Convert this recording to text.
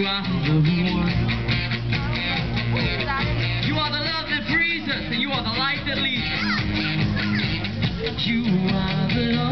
are the one. You are the love that frees us, and you are the light that leads us. You are the love.